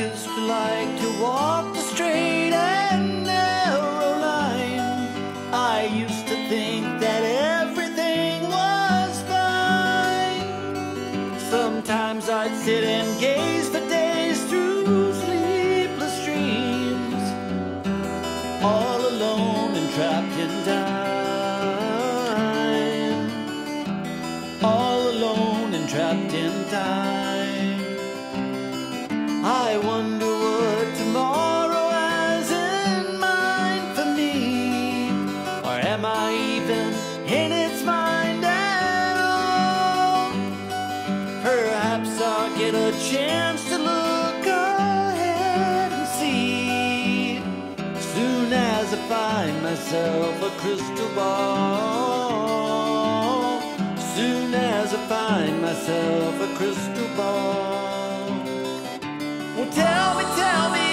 used to like to walk the straight and narrow line. I used to think that everything was fine. Sometimes I'd sit and gaze for days through sleepless dreams, all alone and trapped in time. All alone and trapped in time. I wonder what tomorrow has in mind for me. Or am I even in its mind at all? Perhaps I'll get a chance to look ahead and see, soon as I find myself a crystal ball. Soon as I find myself a crystal ball. Well, tell me